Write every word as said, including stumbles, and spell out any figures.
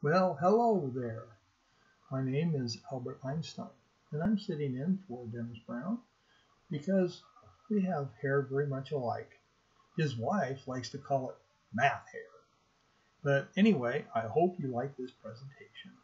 Well, hello there. My name is Albert Einstein, and I'm sitting in for Dennis Brown because we have hair very much alike. His wife likes to call it math hair. But anyway, I hope you like this presentation.